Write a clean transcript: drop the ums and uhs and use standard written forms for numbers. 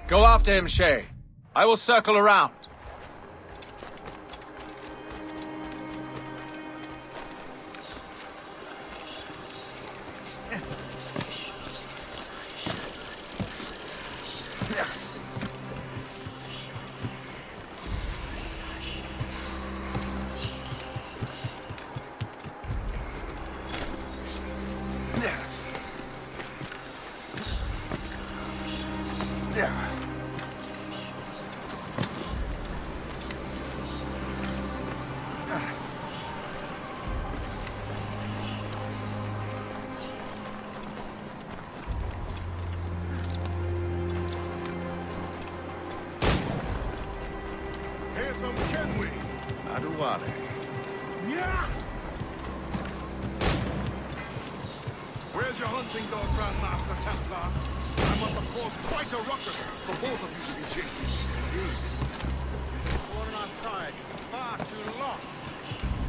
Go after him, Shay. I will circle around. Where's your hunting dog, Grandmaster Templar? I must have caused quite a ruckus for both of you to be chasing. One on our side. Far too long.